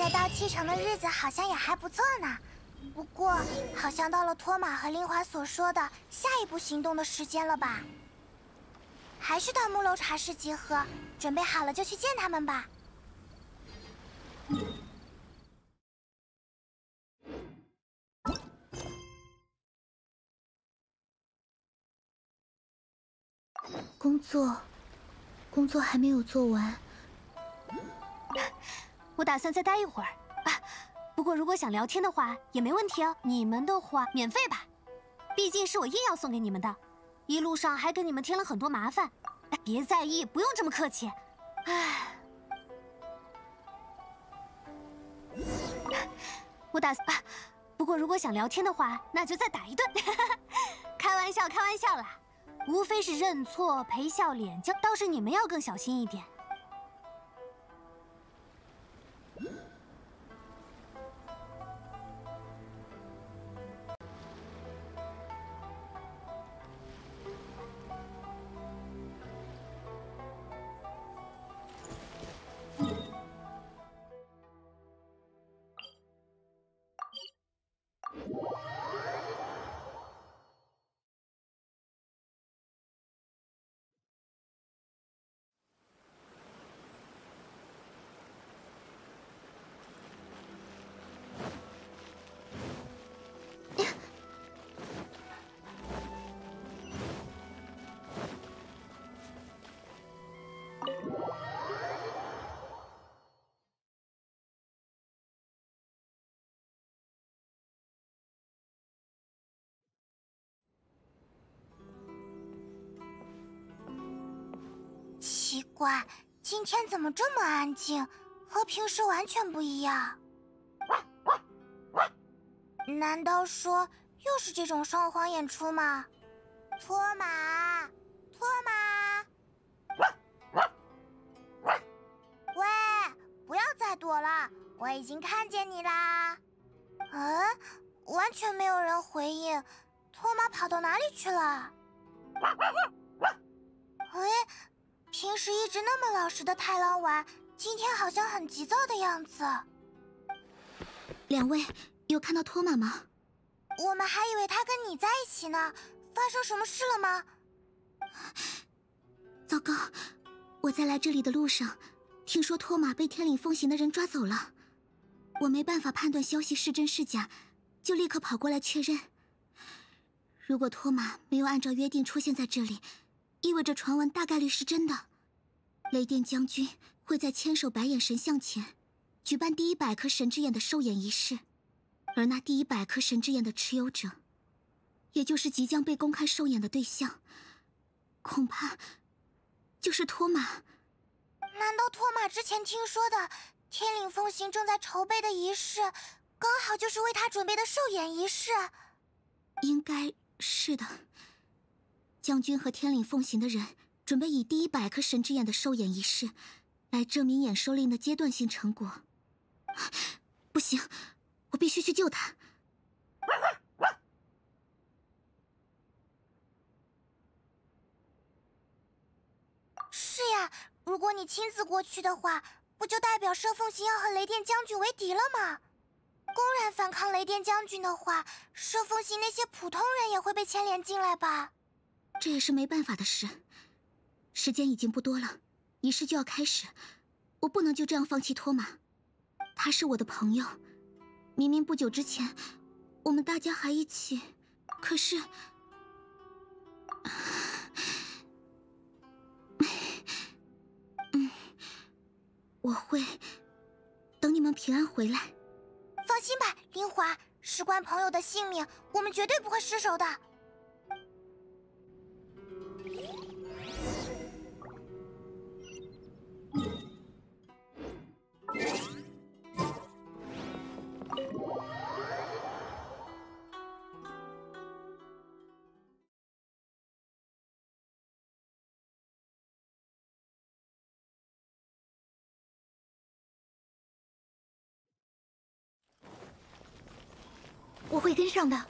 得到7成的日子好像也还不错呢。不过，好像到了托马和令华所说的下一步行动的时间了吧？还是到木楼茶室集合，准备好了就去见他们吧。 工作还没有做完。 我打算再待一会儿啊。不过如果想聊天的话也没问题哦。你们的话免费吧，毕竟是我硬要送给你们的，一路上还给你们添了很多麻烦。别在意，不用这么客气。唉，我打算不过如果想聊天的话，那就再打一顿。开玩笑啦。无非是认错、赔笑脸，倒是你们要更小心一点。 奇怪，今天怎么这么安静，和平时完全不一样？难道说又是这种双簧演出吗？托马，喂，不要再躲了，我已经看见你啦。完全没有人回应，托马跑到哪里去了？平时一直那么老实的太郎丸，今天好像很急躁的样子。 两位有看到托马吗？ 我们还以为他跟你在一起呢，发生什么事了吗？ 糟糕，我在来这里的路上，听说托马被天岭风行的人抓走了。我没办法判断消息是真是假，就立刻跑过来确认。如果托马没有按照约定出现在这里，意味着传闻大概率是真的。雷电将军会在千手白眼神像前举办第100颗神之眼的授眼仪式，而那第100颗神之眼的持有者，也就是即将被公开授眼的对象，恐怕就是托马。 难道托马之前听说的天岭风行正在筹备的仪式，刚好就是为他准备的授眼仪式？ 应该是的。将军和天岭奉行的人准备以第100颗神之眼的授眼仪式来证明眼收令的阶段性成果。不行，我必须去救他。 是呀，如果你亲自过去的话，不就代表摄凤行要和雷电将军为敌了吗？公然反抗雷电将军的话，摄凤行那些普通人也会被牵连进来吧？ 这也是没办法的事。时间已经不多了，仪式就要开始，我不能就这样放弃托马。他是我的朋友，明明不久之前我们大家还一起，可是我会等你们平安回来。 放心吧，林华，事关朋友的性命，我们绝对不会失手的。 我会跟上的。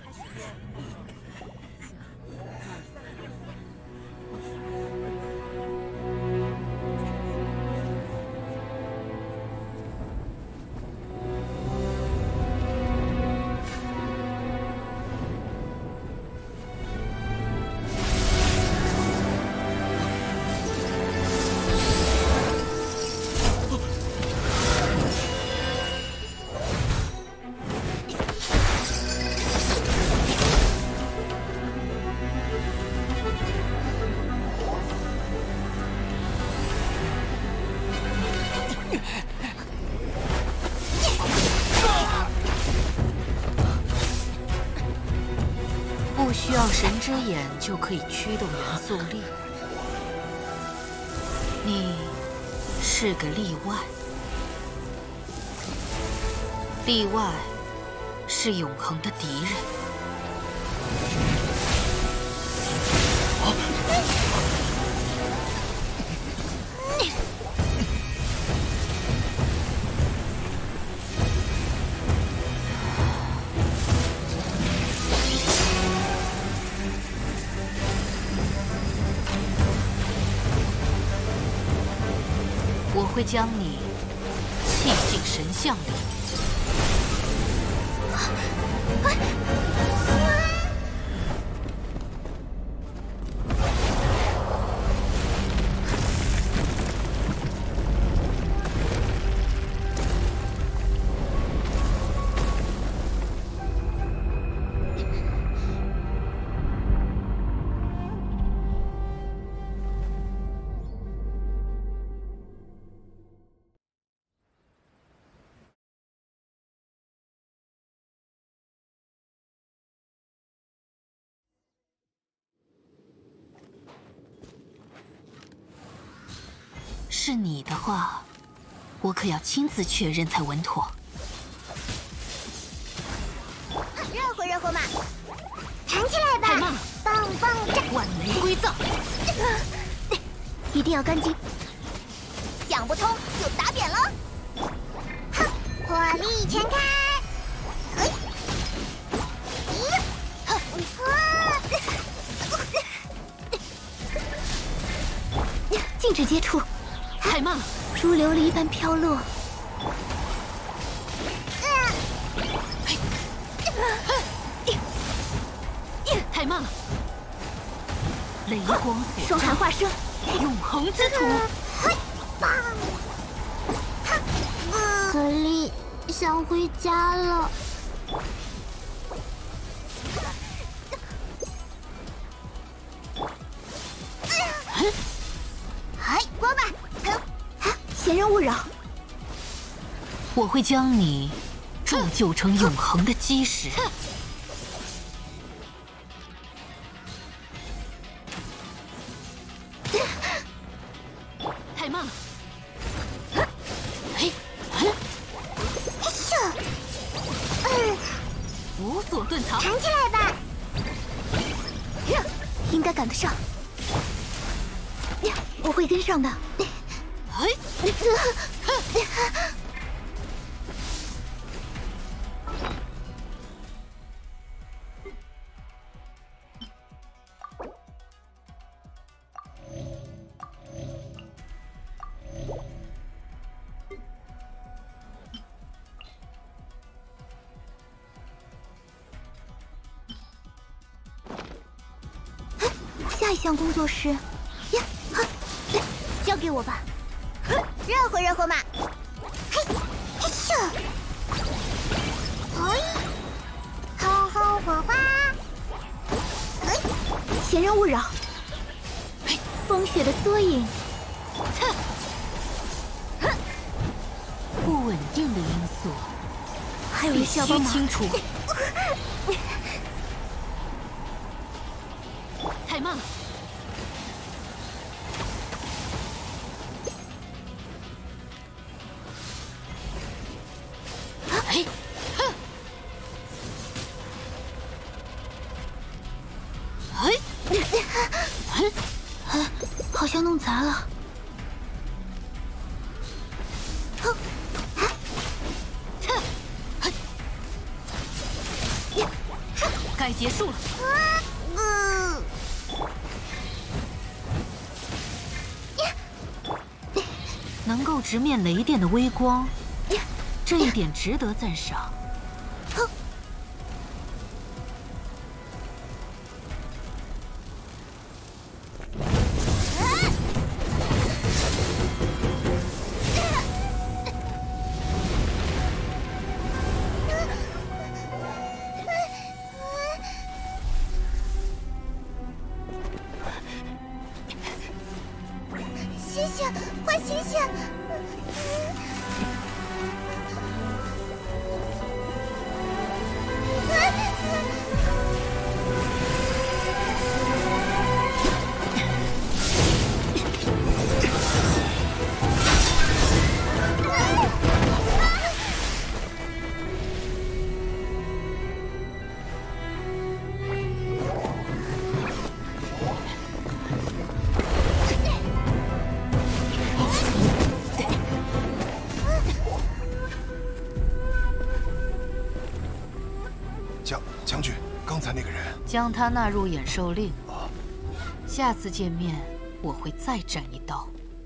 不需要神之眼就可以驱动元素力，你是个例外。例外是永恒的敌人。我会将你弃进神像里。是你的话，我可要亲自确认才稳妥。 热乎热乎嘛，弹起来吧！ 太慢了， 棒棒炸！ 万能归藏， 一定要干净。 讲不通就打扁了。哼，火力全开！嘿，咦， 禁止接触， 太慢了， 如琉璃一般飘落。 太慢了，雷光所双寒化生， 永恒之土。 可莉想回家了。 哎，过吧！ 闲人勿扰。 我会将你铸就成永恒的基石。太慢了，嘿，无所遁藏， 弹起来吧！ 应该赶得上。我会跟上的。 嘿， 下一项工作是，交给我吧。 热乎热乎嘛！嘿，嘿咻！嘿，吼吼火花！嘿， 闲人勿扰。风雪的缩影。 不稳定的因素还有必须人需要帮忙。 清楚。太慢了，哎，哼，哎， 好像弄砸了。 该结束了。能够直面雷电的微光，这一点值得赞赏。 醒醒，快醒醒！ 将军，刚才那个人将他纳入眼兽令。下次见面，我会再斩一刀。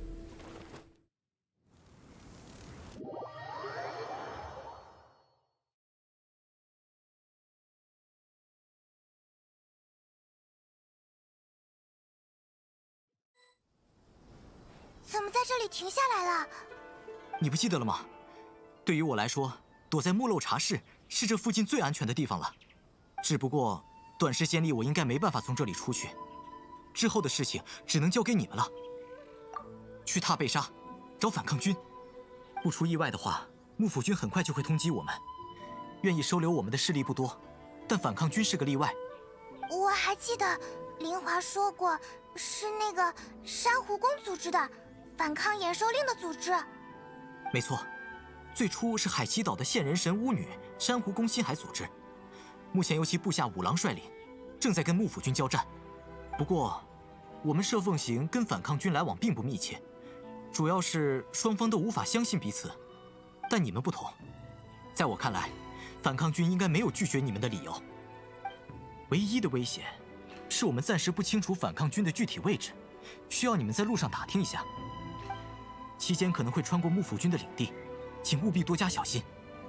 怎么在这里停下来了？ 你不记得了吗？对于我来说，躲在木漏茶室是这附近最安全的地方了。只不过短时间里我应该没办法从这里出去，之后的事情只能交给你们了。去踏贝沙找反抗军，不出意外的话，幕府军很快就会通缉我们。愿意收留我们的势力不多，但反抗军是个例外。 我还记得林华说过，是那个珊瑚宫组织的反抗野兽令的组织。 没错，最初是海奇岛的线人神巫女珊瑚宫心海组织，目前由其部下五郎率领，正在跟幕府军交战。不过，我们摄凤行跟反抗军来往并不密切，主要是双方都无法相信彼此。但你们不同，在我看来，反抗军应该没有拒绝你们的理由。唯一的危险，是我们暂时不清楚反抗军的具体位置，需要你们在路上打听一下。期间可能会穿过幕府军的领地，请务必多加小心。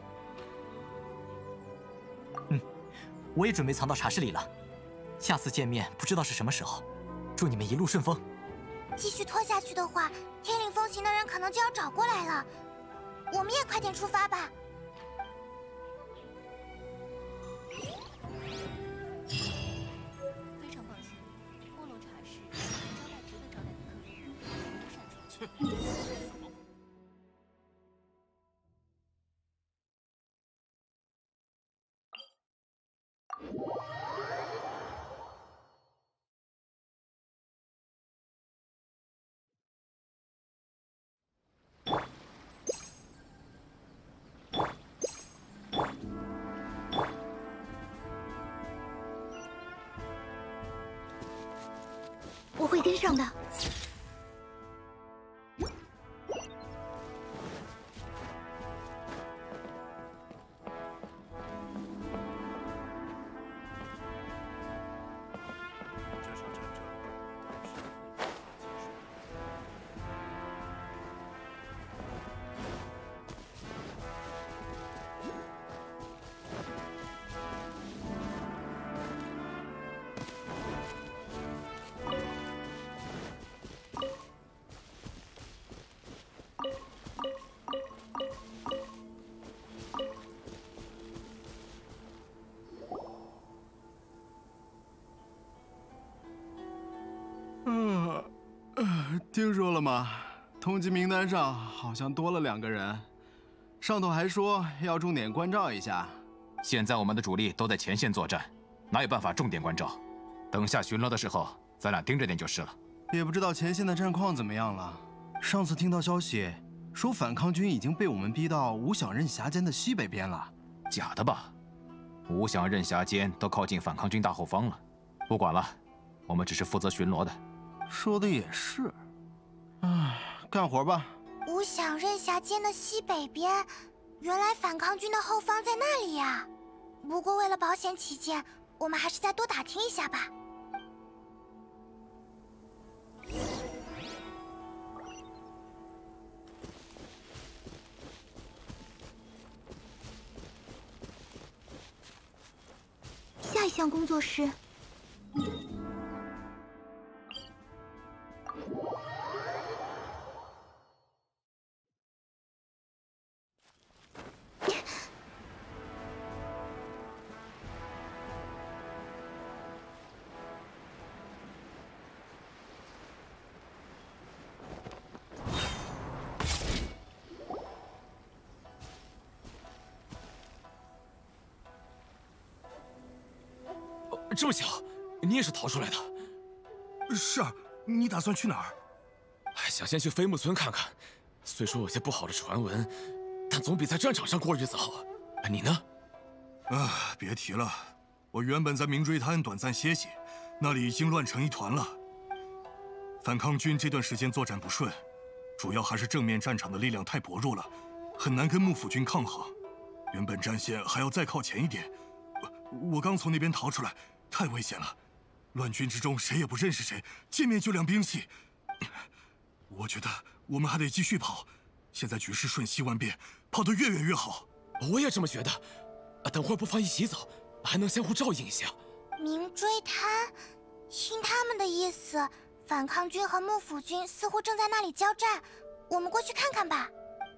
我也准备藏到茶室里了，下次见面不知道是什么时候。祝你们一路顺风。 继续拖下去的话，天领风行的人可能就要找过来了。我们也快点出发吧。 非常抱歉，木漏茶室招待值得招待的客人，请不擅闯。 我会跟上的。 听说了吗？通缉名单上好像多了2个人，上头还说要重点关照一下。 现在我们的主力都在前线作战，哪有办法重点关照？等下巡逻的时候，咱俩盯着点就是了。 也不知道前线的战况怎么样了。上次听到消息说反抗军已经被我们逼到五响刃峡间的西北边了。 假的吧？五响刃峡间都靠近反抗军大后方了。不管了，我们只是负责巡逻的。 说的也是。唉，干活吧。 五响刃峡间的西北边，原来反抗军的后方在那里呀。不过为了保险起见， 我们还是再多打听一下吧。 下一项工作是。 这么巧，你也是逃出来的？ 是啊，你打算去哪儿？ 想先去飞木村看看，虽说有些不好的传闻，但总比在战场上过日子好。你呢？ 啊，别提了，我原本在明锥滩短暂歇息，那里已经乱成一团了。反抗军这段时间作战不顺，主要还是正面战场的力量太薄弱了，很难跟幕府军抗衡。原本战线还要再靠前一点，我刚从那边逃出来。 太危险了，乱军之中谁也不认识谁，见面就亮兵器。我觉得我们还得继续跑，现在局势瞬息万变，跑得越远越好。 我也这么觉得。等会儿不妨一起走，还能相互照应一下。 明锥滩，听他们的意思，反抗军和幕府军似乎正在那里交战，我们过去看看吧。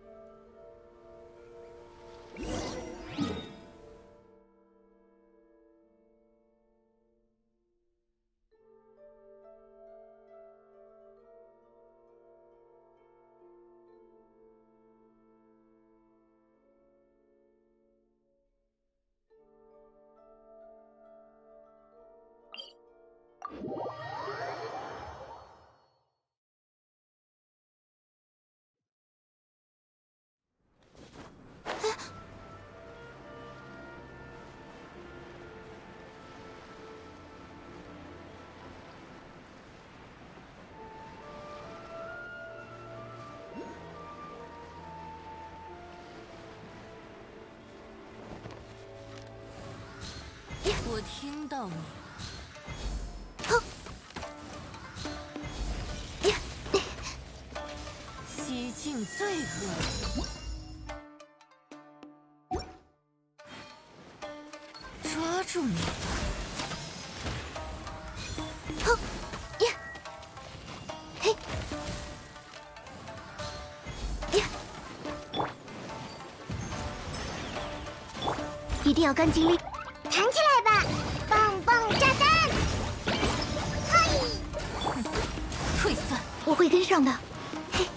我听到你。洗净罪恶，抓住你！ 一定要干净利。 弹起来吧，棒棒炸弹！嘿， 退散！ 我会跟上的。嘿，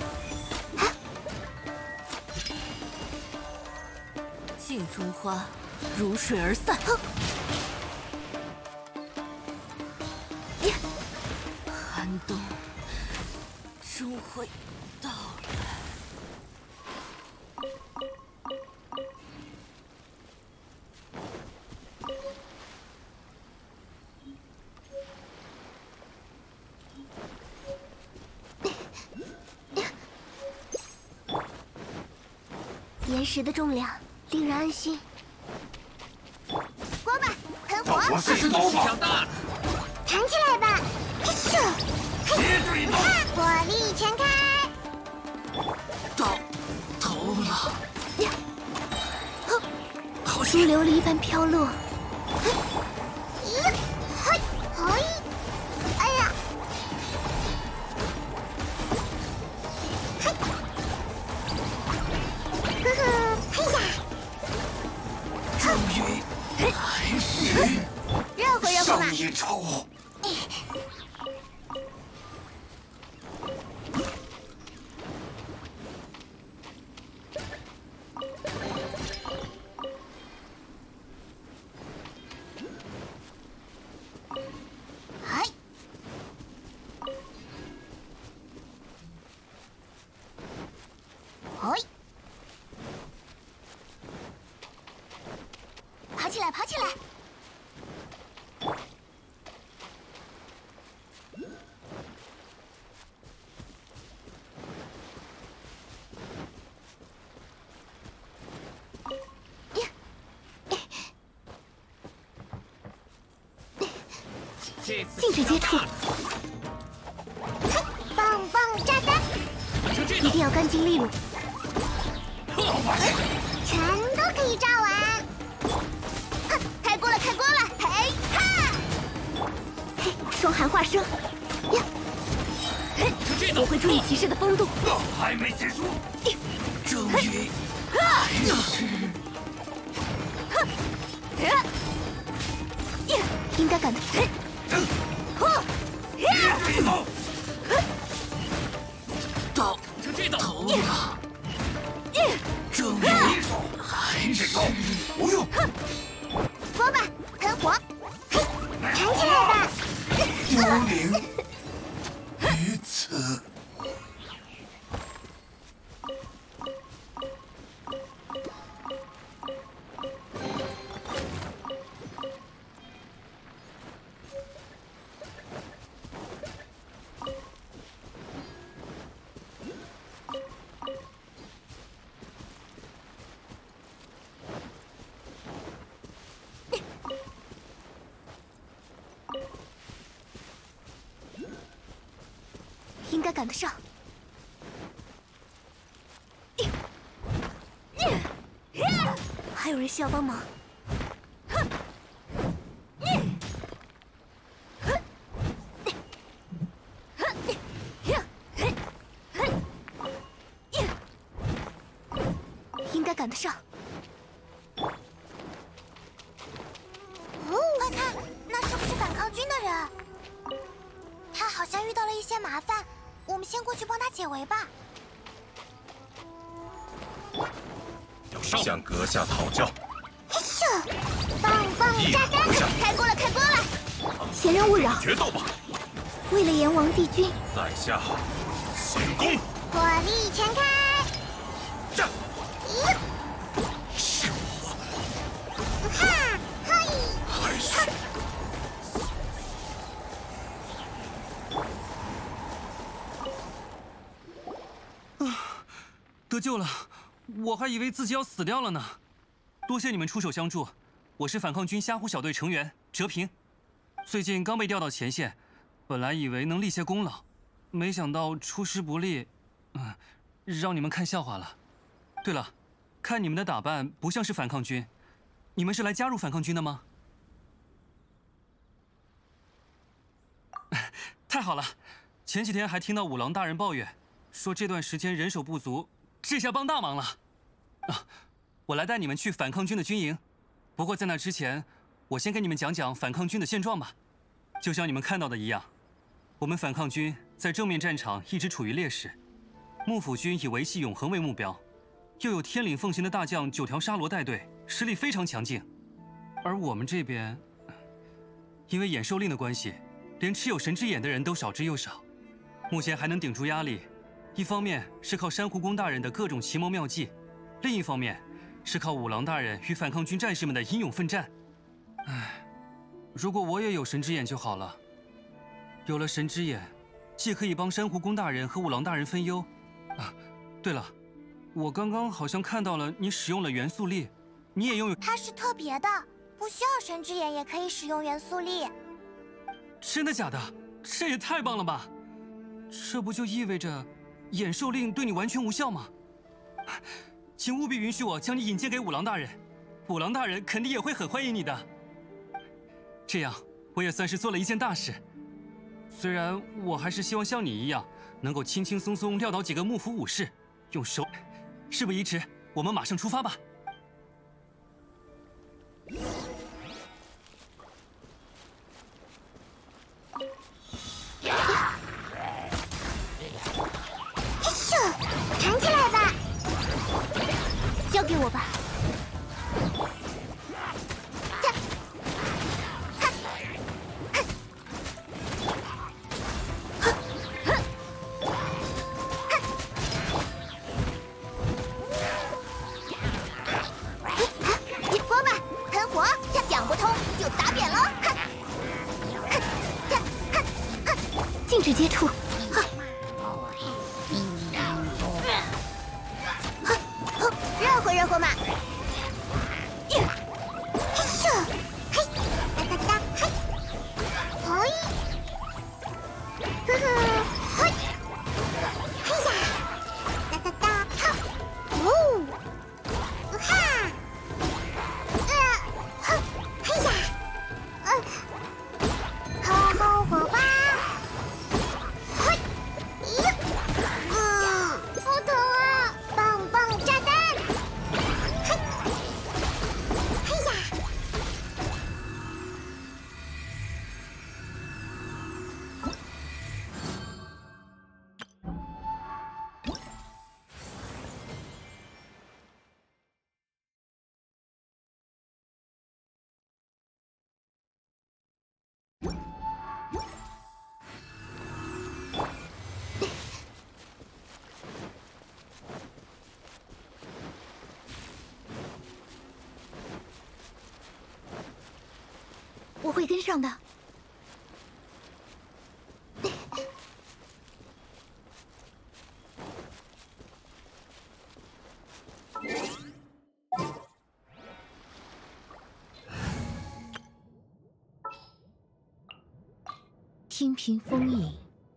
镜中花如水而散。寒冬终会到来。 岩石的重量令人安心。 锅巴，喷火！ 我试试刀法。 弹起来吧！嘿咻！嘿，火力全开！ 到头了。 如琉璃一般飘落。 嘿，嘿，哎呀！嘿，呵呵，嘿呀！ 终于还是热乎热乎嘛！ 上一筹。 哎，哎，爬起来，爬起来！ 禁止接触。 棒棒炸弹， 一定要干净利落。 全都可以炸完。哼，开锅了，开锅了！嘿哈！ 嘿，双寒化生。呀！我会注意骑士的风度。 还没结束，终于。 应该赶得上。 到头了，终于还是不用。 锅吧，喷火，嘿，弹起来吧。 幽灵于此。 应该赶得上。还有人需要帮忙。应该赶得上。 快看，那是不是反抗军的人？他好像遇到了一些麻烦，我们先过去帮他解围吧。 向阁下讨教。 是，棒棒炸弹，开锅了，开锅了！ 闲人勿扰。 决斗吧！ 为了炎王帝君， 在下先攻。 火力全开！ 战！ 是我！哈，嘿！ 还是。 得救了，我还以为自己要死掉了呢。多谢你们出手相助，我是反抗军虾虎小队成员哲平，最近刚被调到前线，本来以为能立些功劳，没想到出师不利，让你们看笑话了。对了，看你们的打扮不像是反抗军，你们是来加入反抗军的吗？太好了，前几天还听到五郎大人抱怨，说这段时间人手不足。这下帮大忙了，我来带你们去反抗军的军营。不过在那之前，我先给你们讲讲反抗军的现状吧。就像你们看到的一样，我们反抗军在正面战场一直处于劣势。幕府军以维系永恒为目标，又有天岭奉行的大将9条沙罗带队，实力非常强劲。而我们这边，因为眼兽令的关系，连持有神之眼的人都少之又少。目前还能顶住压力。一方面是靠珊瑚宫大人的各种奇谋妙计，另一方面是靠五郎大人与反抗军战士们的英勇奋战。唉，如果我也有神之眼就好了。有了神之眼，既可以帮珊瑚宫大人和五郎大人分忧。对了，我刚刚好像看到了你使用了元素力，你也拥有。 它是特别的，不需要神之眼也可以使用元素力。 真的假的？这也太棒了吧！这不就意味着眼兽令对你完全无效吗？请务必允许我将你引荐给五郎大人，五郎大人肯定也会很欢迎你的。这样我也算是做了一件大事。虽然我还是希望像你一样，能够轻轻松松撂倒几个幕府武士，用手。事不宜迟，我们马上出发吧。 弹起来吧！ 交给我吧。 锅吧，喷火，讲不通就打扁了。 禁止接触。 热乎热乎嘛！ 我会跟上的。 天屏风影。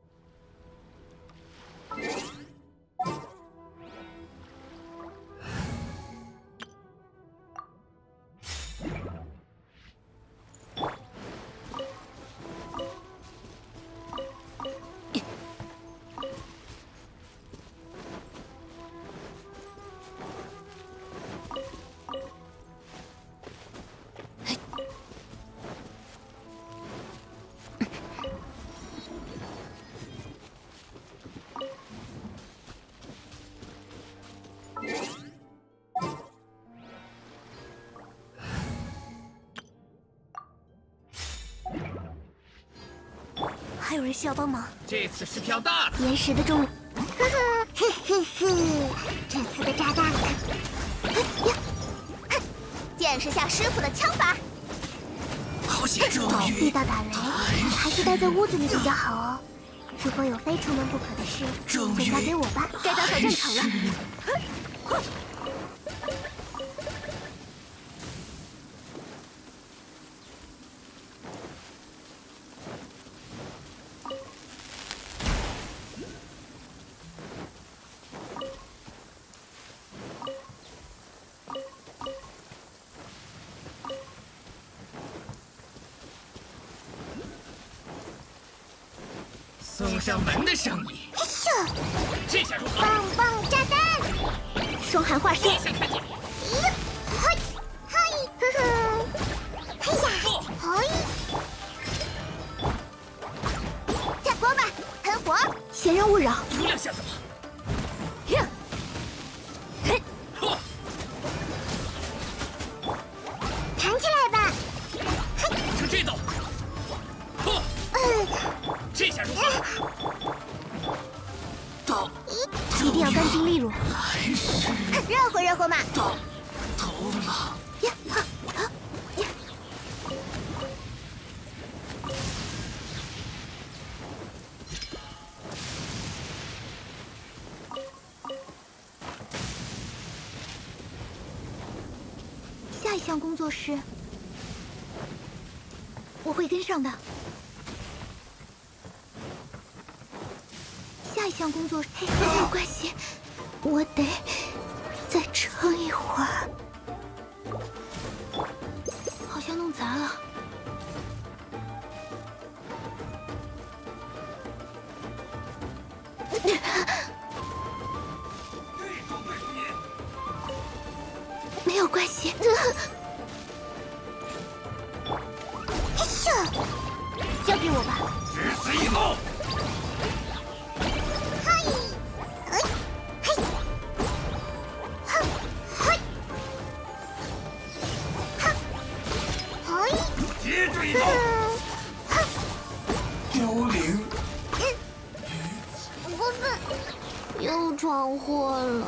还有人需要帮忙。 这次是票大了。 岩石的重力，呵呵呵呵呵，这次的炸弹了。见识下师傅的枪法。 好险！ 遇到打雷，还是待在屋子里比较好哦。如果有非出门不可的事，就交给我吧。该打扫战场了。 送上门的生意。这下如何？ 棒棒炸弹，双寒化身。 想看见。 嘿，嘿，呵呵，嘿呀，嘿，炸锅吧，喷火，闲人勿扰。 无量下怎么？ 呀，嘿，弹起来吧。 嘿，就这刀。这下如何？刀一定要干净利落。热乎热乎嘛。 刀头了。 呀哈呀！下一项工作是，我会跟上的。 下一项工作没有关系，我得再撑一会儿。好像弄砸了。没有关系。嘿咻，交给我吧。 至死以后。 接着一刀！凋零！ 过分，又闯祸了。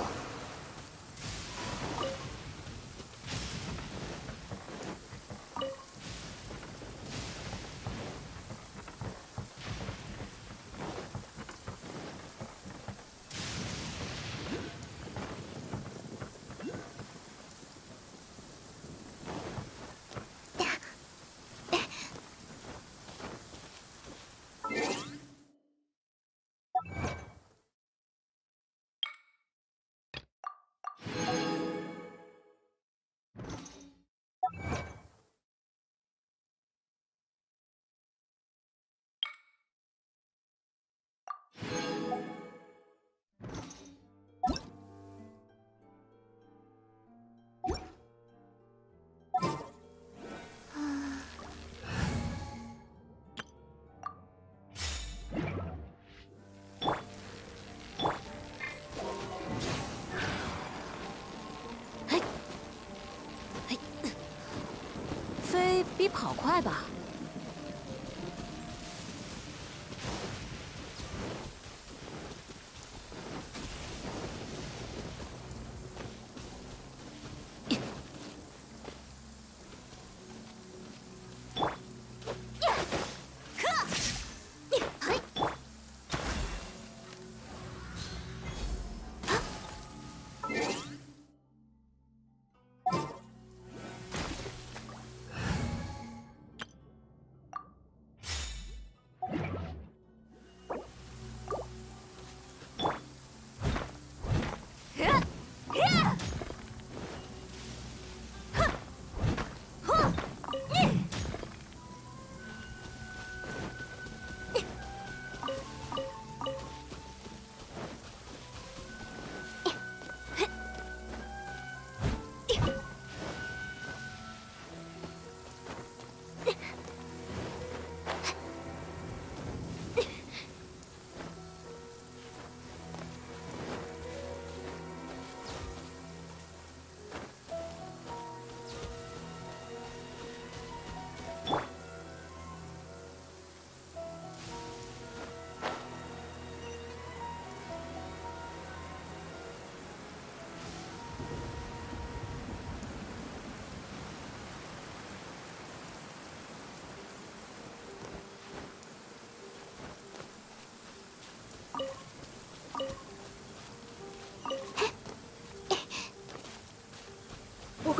比跑快吧？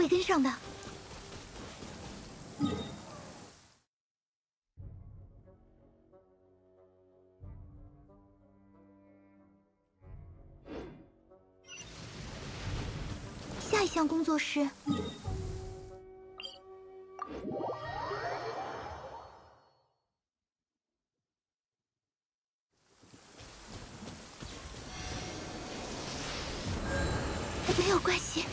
会跟上的。下一项工作是。 没有关系。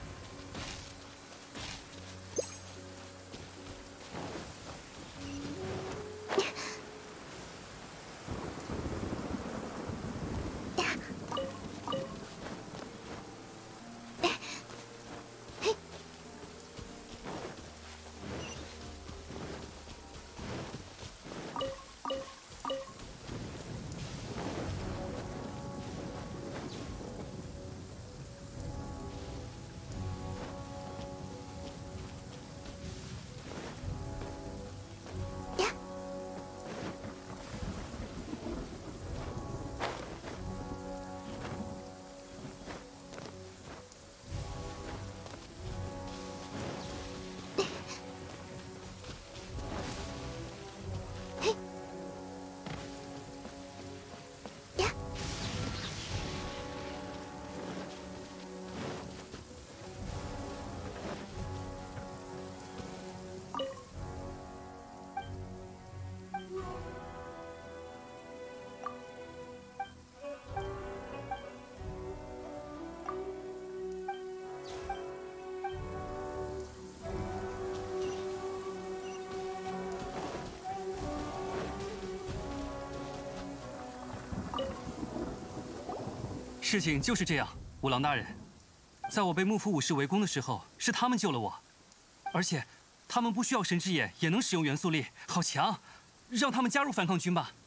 事情就是这样，五郎大人，在我被幕府武士围攻的时候，是他们救了我，而且他们不需要神之眼也能使用元素力，好强！让他们加入反抗军吧。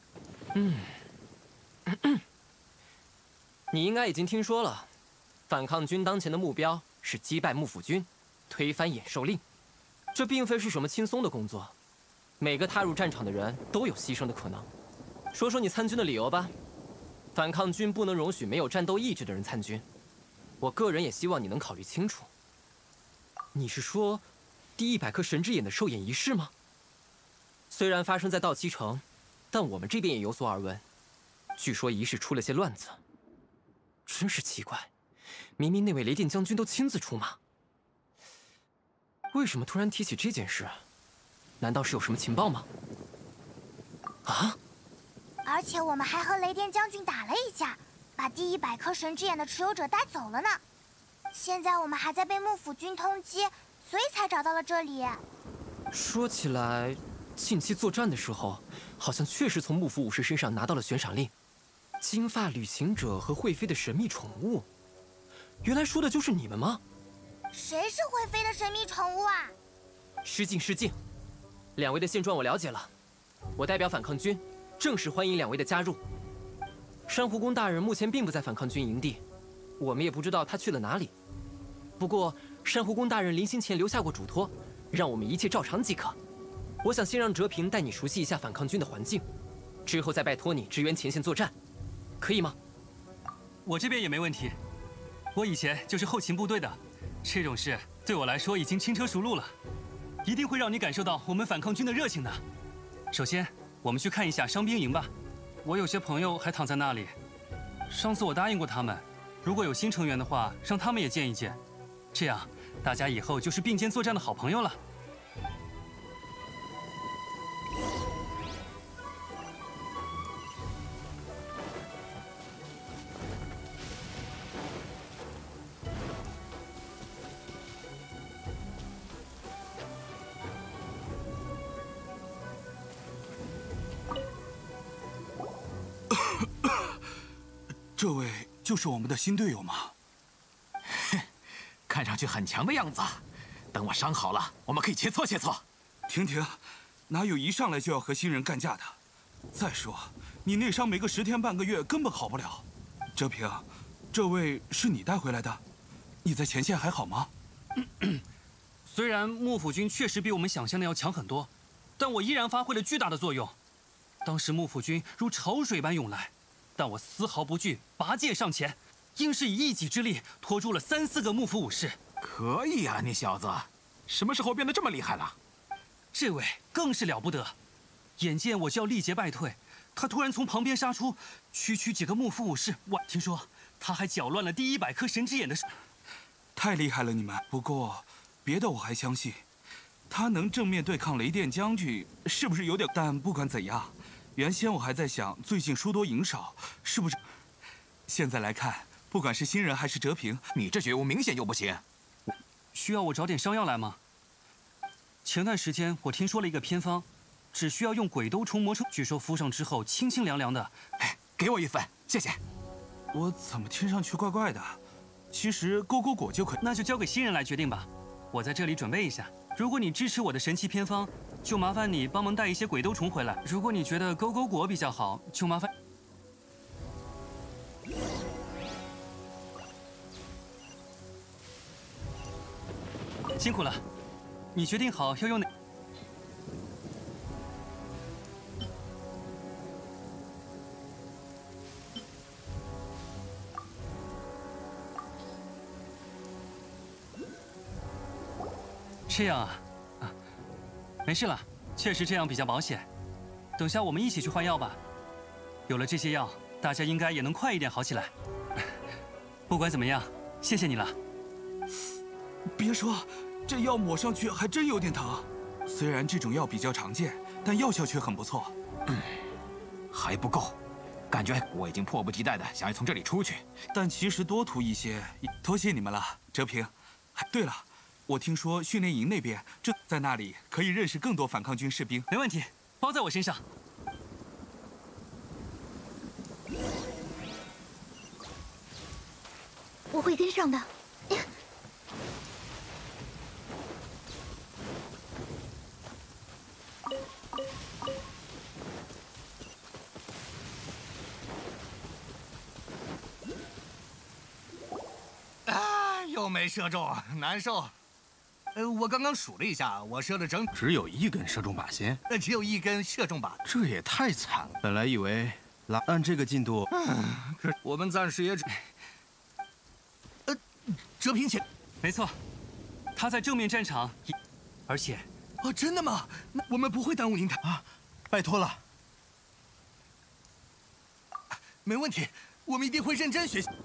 你应该已经听说了，反抗军当前的目标是击败幕府军，推翻衍兽令。这并非是什么轻松的工作，每个踏入战场的人都有牺牲的可能。说说你参军的理由吧。 反抗军不能容许没有战斗意志的人参军，我个人也希望你能考虑清楚。你是说，第100颗神之眼的兽眼仪式吗？虽然发生在道七城，但我们这边也有所耳闻。据说仪式出了些乱子，真是奇怪，明明那位雷电将军都亲自出马，为什么突然提起这件事？难道是有什么情报吗？啊？ 而且我们还和雷电将军打了一架，把第100颗神之眼的持有者带走了呢。现在我们还在被幕府军通缉，所以才找到了这里。 说起来，近期作战的时候，好像确实从幕府武士身上拿到了悬赏令，金发旅行者和会飞的神秘宠物。原来说的就是你们吗？ 谁是会飞的神秘宠物啊？ 失敬失敬，两位的现状我了解了，我代表反抗军。 正式欢迎两位的加入。珊瑚宫大人目前并不在反抗军营地，我们也不知道他去了哪里。不过珊瑚宫大人临行前留下过嘱托，让我们一切照常即可。我想先让哲平带你熟悉一下反抗军的环境，之后再拜托你支援前线作战，可以吗？ 我这边也没问题，我以前就是后勤部队的，这种事对我来说已经轻车熟路了，一定会让你感受到我们反抗军的热情的。首先。 我们去看一下伤兵营吧，我有些朋友还躺在那里。上次我答应过他们，如果有新成员的话，让他们也见一见，这样大家以后就是并肩作战的好朋友了。 这位就是我们的新队友吗？ 看上去很强的样子。等我伤好了，我们可以切磋切磋。 停停，哪有一上来就要和新人干架的？再说，你内伤没个10天半个月，根本好不了。哲平，这位是你带回来的？你在前线还好吗？ 虽然幕府军确实比我们想象的要强很多，但我依然发挥了巨大的作用。当时幕府军如潮水般涌来。 但我丝毫不惧，拔剑上前，硬是以一己之力拖住了3、4个幕府武士， 可以啊，你小子，什么时候变得这么厉害了？ 这位更是了不得，眼见我就要力竭败退，他突然从旁边杀出，区区几个幕府武士，我听说他还搅乱了第100颗神之眼的事， 太厉害了你们！不过，别的我还相信，他能正面对抗雷电将军，是不是有点？但不管怎样，原先我还在想，最近输多赢少，是不是？现在来看，不管是新人还是哲平， 你这觉悟明显就不行。 需要我找点伤药来吗？前段时间我听说了一个偏方，只需要用鬼兜虫磨成，据说敷上之后清清凉凉的。 哎，给我一份，谢谢。 我怎么听上去怪怪的？其实勾勾果就可以， 那就交给新人来决定吧。我在这里准备一下。如果你支持我的神奇偏方，就麻烦你帮忙带一些鬼兜虫回来；如果你觉得勾勾果比较好，就麻烦。辛苦了，你决定好要用哪？这样啊，没事了，确实这样比较保险。等下我们一起去换药吧。有了这些药，大家应该也能快一点好起来。不管怎么样，谢谢你了。 别说，这药抹上去还真有点疼。虽然这种药比较常见，但药效却很不错。 还不够，感觉我已经迫不及待的想要从这里出去。 但其实多涂一些，多谢你们了，哲平。对了，我听说训练营那边在那里可以认识更多反抗军士兵。 没问题，包在我身上。 我会跟上的。 又没射中，难受。我刚刚数了一下，我射了只有1根射中靶心， 只有1根射中靶， 这也太惨了。本来以为按这个进度， 可是我们暂时也只……哲平姐， 没错，他在正面战场，而且…… 哦，真的吗？那我们不会耽误您的啊，拜托了。 没问题，我们一定会认真学习。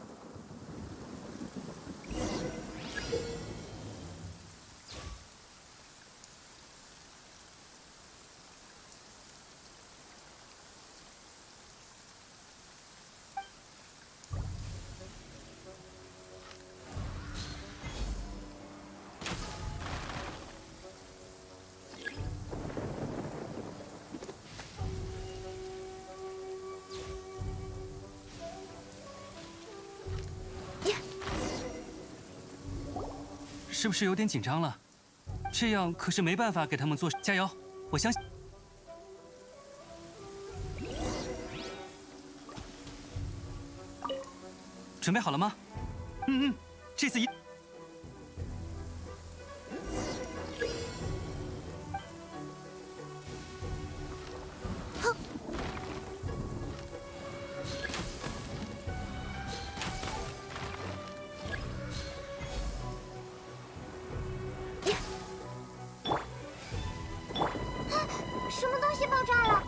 是不是有点紧张了？这样可是没办法给他们做。加油，我相信。准备好了吗？这次一。 什么东西爆炸了？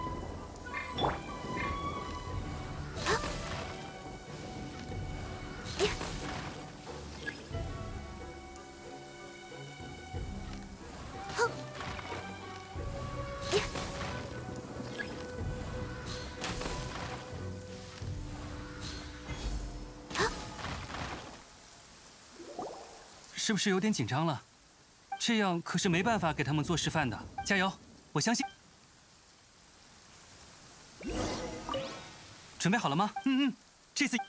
是不是有点紧张了？这样可是没办法给他们做示范的。加油，我相信。准备好了吗？这次。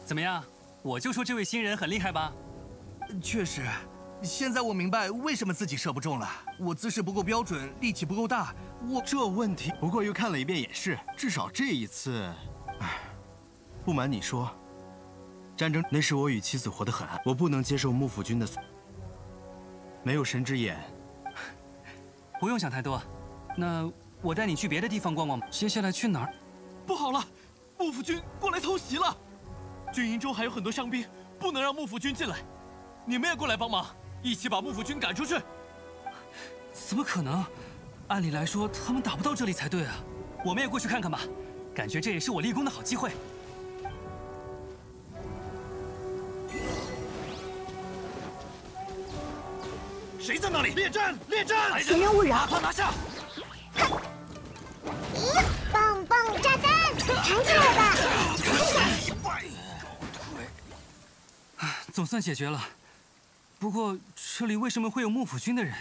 怎么样？我就说这位新人很厉害吧？ 确实，现在我明白为什么自己射不中了。我姿势不够标准，力气不够大。 这问题，不过又看了一遍也是，至少这一次，不瞒你说，战争那时我与妻子活得很安，我不能接受幕府军的没有神之眼。 不用想太多，那我带你去别的地方逛逛。接下来去哪儿？ 不好了，幕府军过来偷袭了！军营中还有很多伤兵，不能让幕府军进来。你们也过来帮忙，一起把幕府军赶出去。 怎么可能？按理来说，他们打不到这里才对啊！我们也过去看看吧，感觉这也是我立功的好机会。 谁在那里？列阵！列阵！ 闲人勿扰！ 把他拿下！ 咦，棒棒炸弹，弹起来吧！ 总算解决了。不过这里为什么会有幕府军的人？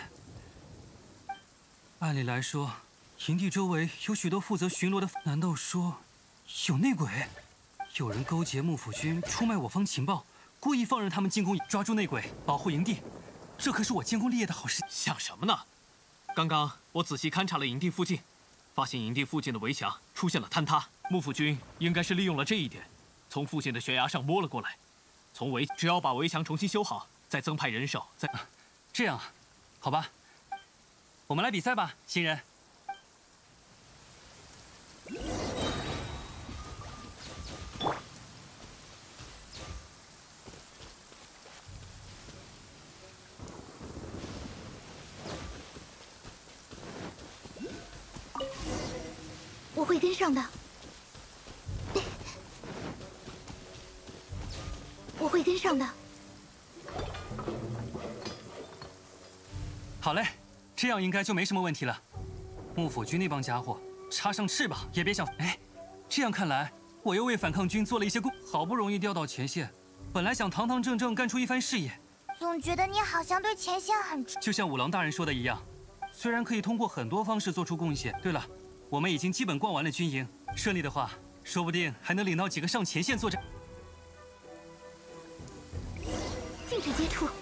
按理来说，营地周围有许多负责巡逻的，难道说有内鬼？有人勾结幕府军，出卖我方情报，故意放任他们进攻，抓住内鬼，保护营地。这可是我建功立业的好事。 想什么呢？刚刚我仔细勘察了营地附近，发现营地附近的围墙出现了坍塌，幕府军应该是利用了这一点，从附近的悬崖上摸了过来。只要把围墙重新修好，再增派人手， 这样啊，好吧，我们来比赛吧，新人。 我会跟上的。我会跟上的。 好嘞，这样应该就没什么问题了。幕府军那帮家伙插上翅膀也别想……哎，这样看来，我又为反抗军做了一些功，好不容易调到前线，本来想堂堂正正干出一番事业， 总觉得你好像对前线很…… 就像五郎大人说的一样，虽然可以通过很多方式做出贡献。对了，我们已经基本逛完了军营，顺利的话，说不定还能领到几个上前线作战。 禁止接触。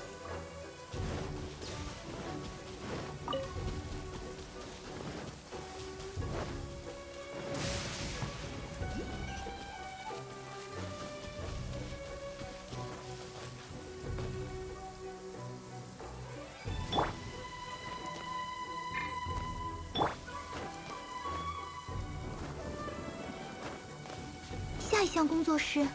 下一项工作是。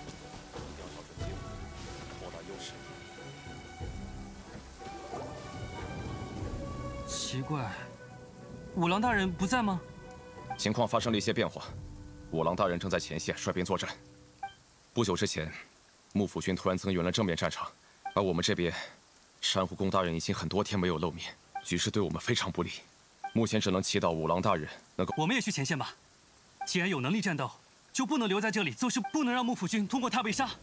奇怪，五郎大人不在吗？ 情况发生了一些变化，五郎大人正在前线率兵作战。不久之前，幕府军突然增援了正面战场，而我们这边，珊瑚宫大人已经很多天没有露面，局势对我们非常不利。目前只能祈祷五郎大人能够…… 我们也去前线吧。既然有能力战斗，就不能留在这里做事，不能让幕府军通过他被杀。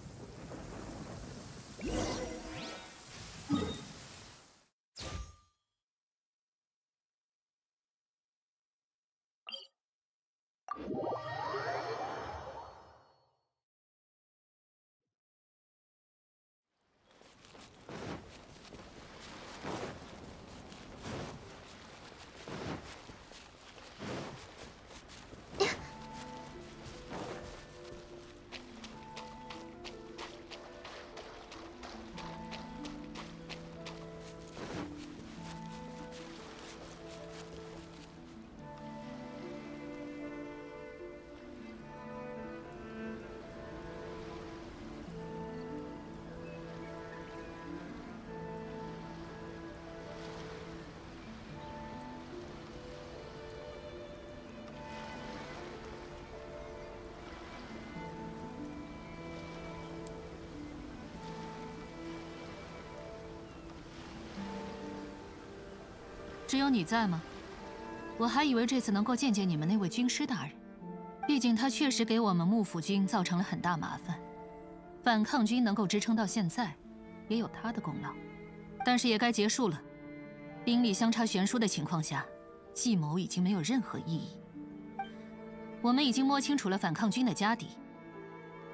只有你在吗？我还以为这次能够见见你们那位军师大人，毕竟他确实给我们幕府军造成了很大麻烦。反抗军能够支撑到现在，也有他的功劳。但是也该结束了，兵力相差悬殊的情况下，计谋已经没有任何意义。我们已经摸清楚了反抗军的家底，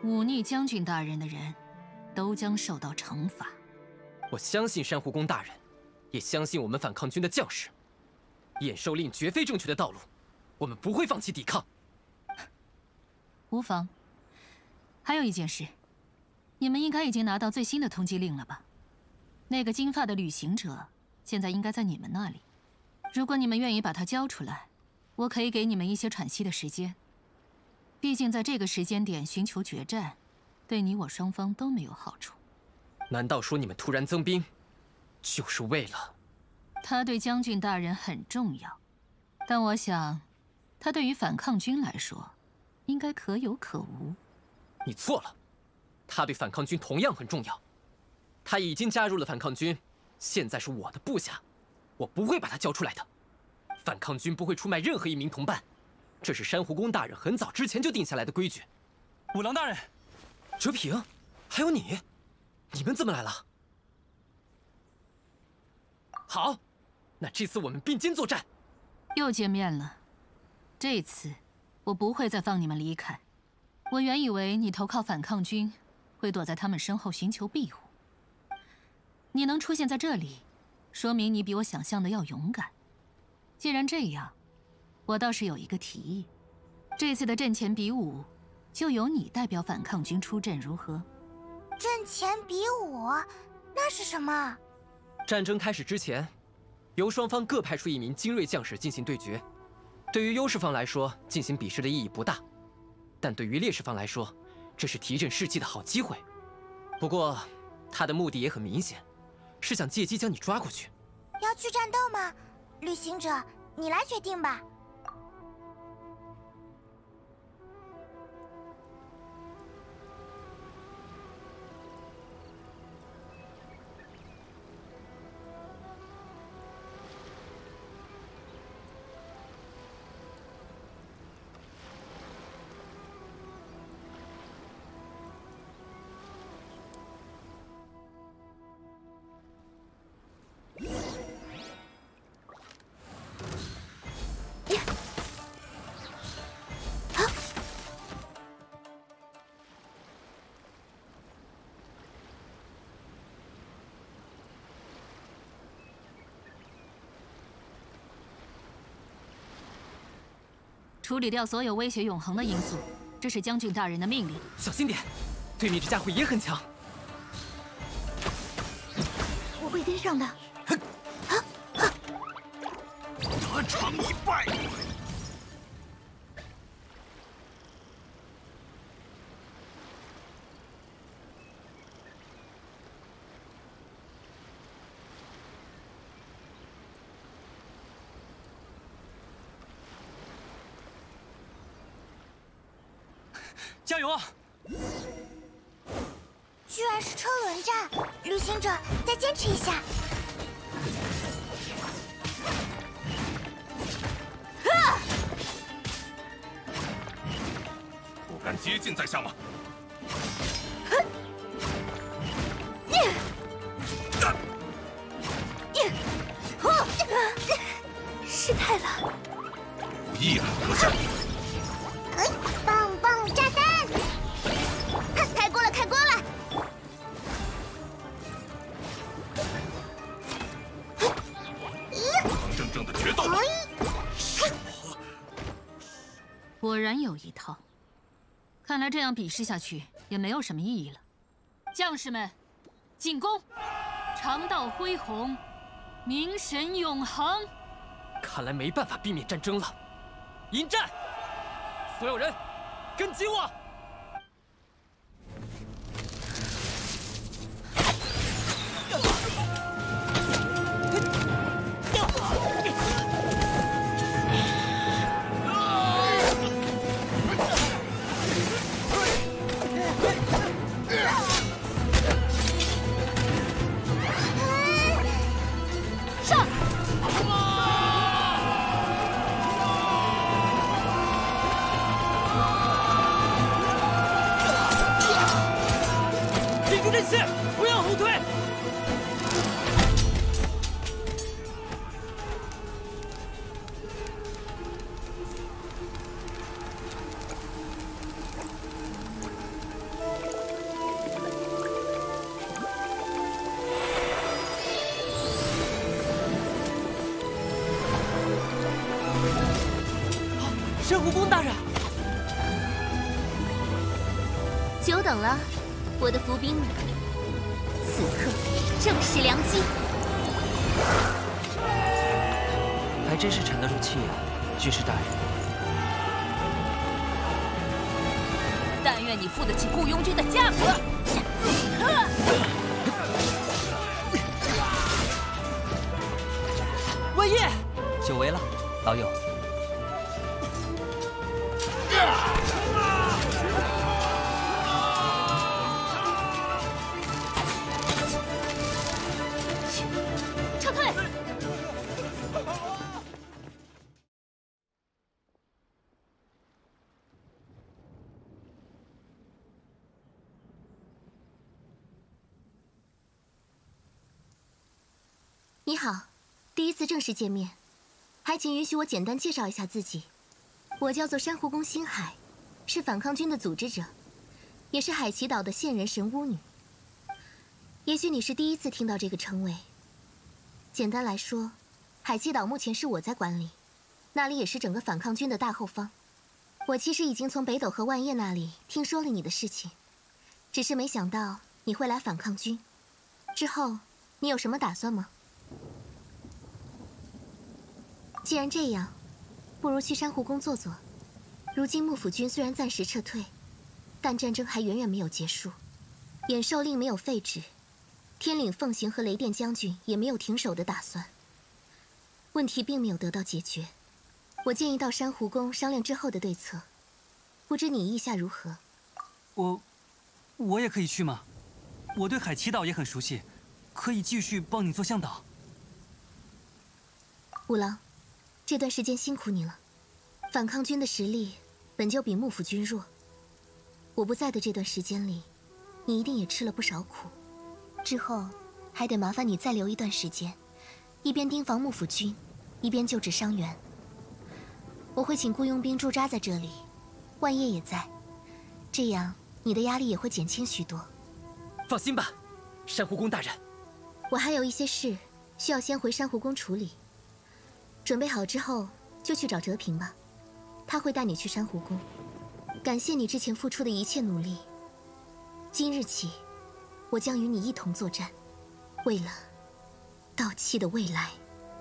忤逆将军大人的人，都将受到惩罚。 我相信珊瑚宫大人，也相信我们反抗军的将士。验收令绝非正确的道路，我们不会放弃抵抗。 无妨。还有一件事，你们应该已经拿到最新的通缉令了吧？那个金发的旅行者，现在应该在你们那里。如果你们愿意把他交出来，我可以给你们一些喘息的时间。毕竟在这个时间点寻求决战，对你我双方都没有好处。 难道说你们突然增兵，就是为了？ 他对将军大人很重要，但我想，他对于反抗军来说，应该可有可无。 你错了，他对反抗军同样很重要。他已经加入了反抗军，现在是我的部下，我不会把他交出来的。反抗军不会出卖任何一名同伴，这是珊瑚宫大人很早之前就定下来的规矩。 五郎大人， 哲平，还有你，你们怎么来了？好，那这次我们并肩作战。 又见面了，这次我不会再放你们离开。我原以为你投靠反抗军，会躲在他们身后寻求庇护。你能出现在这里，说明你比我想象的要勇敢。既然这样，我倒是有一个提议，这次的阵前比武，就由你代表反抗军出阵，如何？ 阵前比武，那是什么？ 战争开始之前，由双方各派出一名精锐将士进行对决。对于优势方来说，进行比试的意义不大；但对于劣势方来说，这是提振士气的好机会。不过，他的目的也很明显，是想借机将你抓过去。 要去战斗吗？旅行者，你来决定吧。 处理掉所有威胁永恒的因素，这是将军大人的命令。 小心点，对面这家伙也很强。 我会跟上的。 得偿一败。 加油啊！ 居然是车轮战，旅行者，再坚持一下。 不敢接近在下吗？ 失态了。 无意了，阁下。 棒棒炸弹！开锅了，开锅了！ 堂正正的决斗。 果然有一套，看来这样比试下去也没有什么意义了。将士们，进攻！长道恢宏，名神永恒。 看来没办法避免战争了，迎战！所有人，跟紧我！ 上！ 顶住阵线，不要后退！ 久等了，我的伏兵们，此刻正是良机。 还真是沉得住气啊，军师大人。 但愿你付得起雇佣军的价格。 万叶，久违了，老友。 撤退！ 你好，第一次正式见面，还请允许我简单介绍一下自己。我叫做珊瑚宫星海，是反抗军的组织者，也是海奇岛的线人神巫女。也许你是第一次听到这个称谓。简单来说，海奇岛目前是我在管理，那里也是整个反抗军的大后方。我其实已经从北斗和万叶那里听说了你的事情，只是没想到你会来反抗军。之后，你有什么打算吗？既然这样，不如去珊瑚宫坐坐。如今幕府军虽然暂时撤退，但战争还远远没有结束，延寿令没有废止，天岭奉行和雷电将军也没有停手的打算。问题并没有得到解决，我建议到珊瑚宫商量之后的对策。不知你意下如何？ 我也可以去吗？我对海奇岛也很熟悉，可以继续帮你做向导。 五郎，这段时间辛苦你了。反抗军的实力本就比幕府军弱，我不在的这段时间里，你一定也吃了不少苦。之后还得麻烦你再留一段时间，一边盯防幕府军，一边救治伤员。我会请雇佣兵驻扎在这里，万叶也在，这样你的压力也会减轻许多。 放心吧，珊瑚宫大人。 我还有一些事需要先回珊瑚宫处理，准备好之后就去找哲平吧，他会带你去珊瑚宫。感谢你之前付出的一切努力。今日起，我将与你一同作战，为了到期的未来。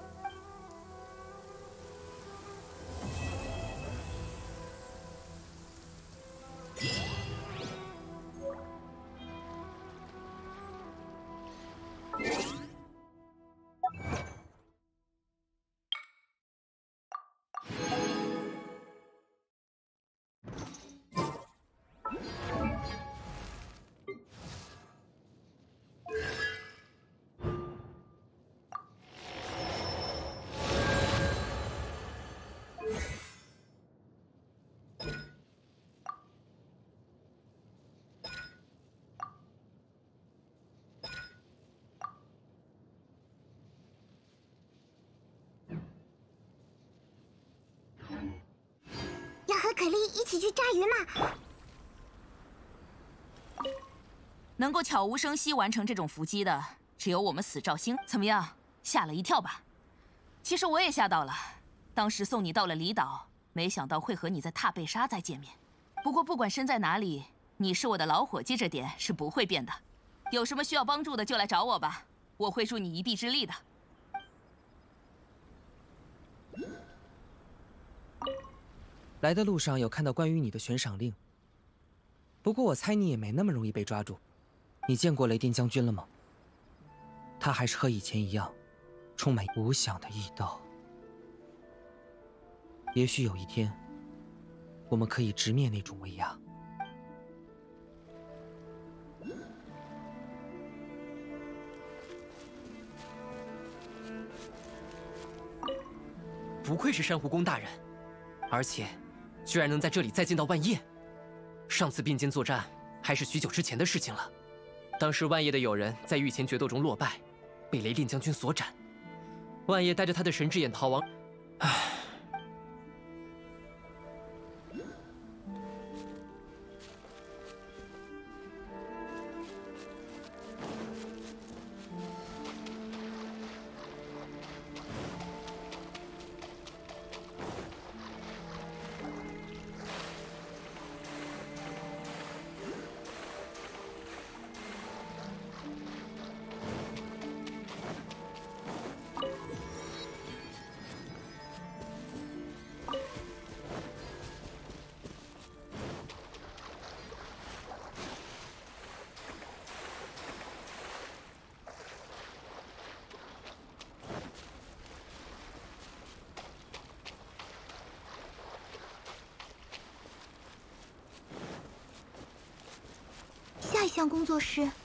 要和可莉一起去抓鱼吗？ 能够悄无声息完成这种伏击的，只有我们死兆星。怎么样，吓了一跳吧？其实我也吓到了。当时送你到了离岛，没想到会和你在踏贝沙再见面。不过不管身在哪里，你是我的老伙计，这点是不会变的。有什么需要帮助的就来找我吧，我会助你一臂之力的。 来的路上有看到关于你的悬赏令，不过我猜你也没那么容易被抓住。你见过雷电将军了吗？他还是和以前一样，充满无想的异道。也许有一天，我们可以直面那种威压。 不愧是珊瑚宫大人，而且居然能在这里再见到万叶。上次并肩作战还是许久之前的事情了。当时万叶的友人在御前决斗中落败，被雷电将军所斩。万叶带着他的神之眼逃亡。唉。 向工作时，